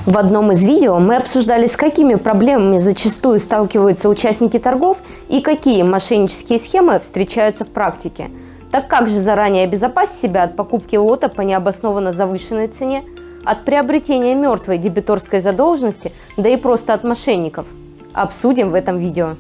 В одном из видео мы обсуждали, с какими проблемами зачастую сталкиваются участники торгов и какие мошеннические схемы встречаются в практике. Так как же заранее обезопасить себя от покупки лота по необоснованно завышенной цене, от приобретения мертвой дебиторской задолженности, да и просто от мошенников? Обсудим в этом видео.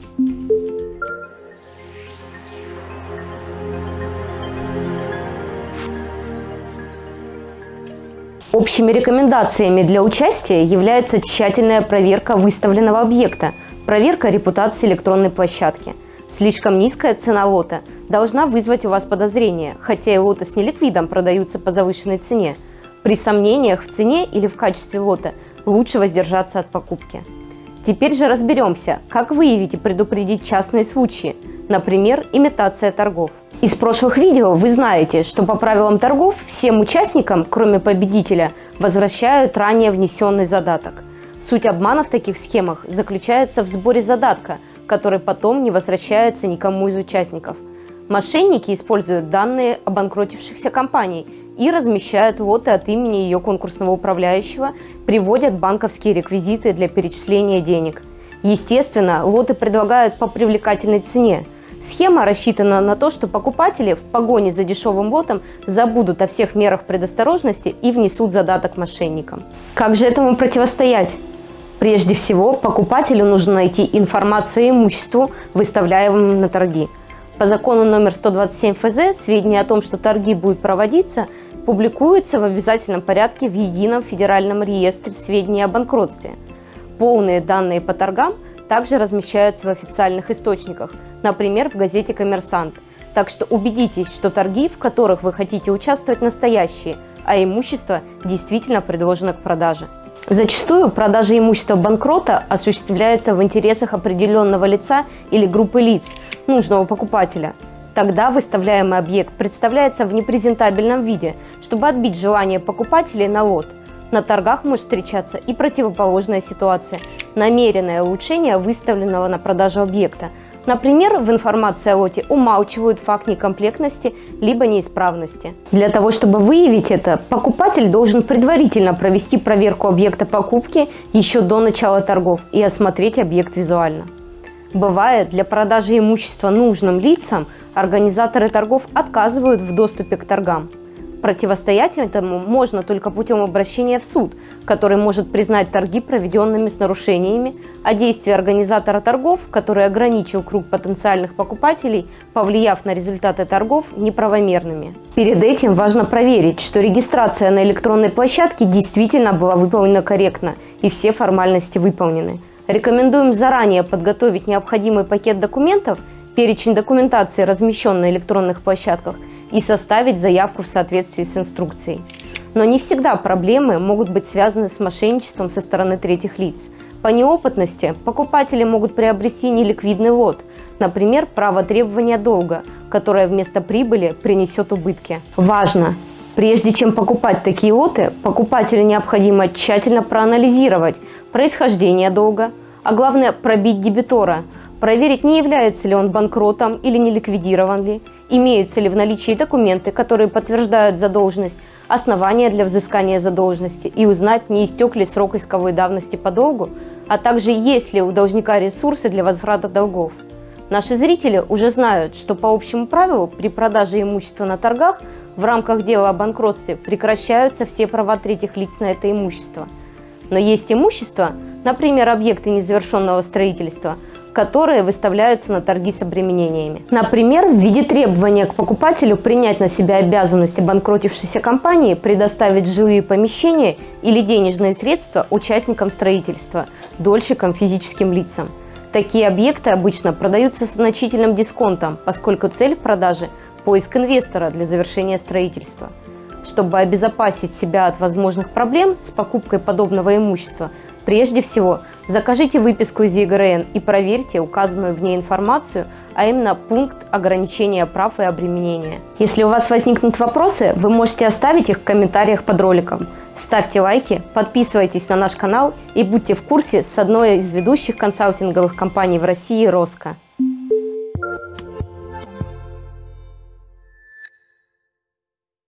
Общими рекомендациями для участия является тщательная проверка выставленного объекта, проверка репутации электронной площадки. Слишком низкая цена лота должна вызвать у вас подозрение, хотя и лоты с неликвидом продаются по завышенной цене. При сомнениях в цене или в качестве лота лучше воздержаться от покупки. Теперь же разберемся, как выявить и предупредить частные случаи, например, имитация торгов. Из прошлых видео вы знаете, что по правилам торгов всем участникам, кроме победителя, возвращают ранее внесенный задаток. Суть обмана в таких схемах заключается в сборе задатка, который потом не возвращается никому из участников. Мошенники используют данные обанкротившихся компаний и размещают лоты от имени ее конкурсного управляющего, приводят банковские реквизиты для перечисления денег. Естественно, лоты предлагают по привлекательной цене. Схема рассчитана на то, что покупатели в погоне за дешевым лотом забудут о всех мерах предосторожности и внесут задаток мошенникам. Как же этому противостоять? Прежде всего, покупателю нужно найти информацию о имуществе, выставляемом на торги. По закону номер 127 ФЗ сведения о том, что торги будут проводиться, публикуются в обязательном порядке в Едином федеральном реестре сведений о банкротстве. Полные данные по торгам также размещаются в официальных источниках, например, в газете «Коммерсант». Так что убедитесь, что торги, в которых вы хотите участвовать, настоящие, а имущество действительно предложено к продаже. Зачастую продажа имущества банкрота осуществляется в интересах определенного лица или группы лиц, нужного покупателя. Тогда выставляемый объект представляется в непрезентабельном виде, чтобы отбить желание покупателей на лот. На торгах может встречаться и противоположная ситуация – намеренное улучшение выставленного на продажу объекта. Например, в информации о лоте умалчивают факт некомплектности либо неисправности. Для того, чтобы выявить это, покупатель должен предварительно провести проверку объекта покупки еще до начала торгов и осмотреть объект визуально. Бывает, для продажи имущества нужным лицам организаторы торгов отказывают в доступе к торгам. Противостоять этому можно только путем обращения в суд, который может признать торги проведенными с нарушениями, а действия организатора торгов, который ограничил круг потенциальных покупателей, повлияв на результаты торгов, неправомерными. Перед этим важно проверить, что регистрация на электронной площадке действительно была выполнена корректно и все формальности выполнены. Рекомендуем заранее подготовить необходимый пакет документов, перечень документации, размещенной на электронных площадках, и составить заявку в соответствии с инструкцией. Но не всегда проблемы могут быть связаны с мошенничеством со стороны третьих лиц. По неопытности покупатели могут приобрести неликвидный лот, например, право требования долга, которое вместо прибыли принесет убытки. Важно! Прежде чем покупать такие лоты, покупателю необходимо тщательно проанализировать происхождение долга, а главное пробить дебитора, проверить, не является ли он банкротом или не ликвидирован ли, имеются ли в наличии документы, которые подтверждают задолженность, основания для взыскания задолженности и узнать, не истек ли срок исковой давности по долгу, а также есть ли у должника ресурсы для возврата долгов. Наши зрители уже знают, что по общему правилу при продаже имущества на торгах в рамках дела о банкротстве прекращаются все права третьих лиц на это имущество. Но есть имущество, например, объекты незавершенного строительства, которые выставляются на торги с обременениями. Например, в виде требования к покупателю принять на себя обязанность обанкротившейся компании предоставить жилые помещения или денежные средства участникам строительства, дольщикам, физическим лицам. Такие объекты обычно продаются с значительным дисконтом, поскольку цель продажи – поиск инвестора для завершения строительства. Чтобы обезопасить себя от возможных проблем с покупкой подобного имущества, прежде всего, закажите выписку из ЕГРН и проверьте указанную в ней информацию, а именно пункт ограничения прав и обременения. Если у вас возникнут вопросы, вы можете оставить их в комментариях под роликом. Ставьте лайки, подписывайтесь на наш канал и будьте в курсе с одной из ведущих консалтинговых компаний в России – Роско.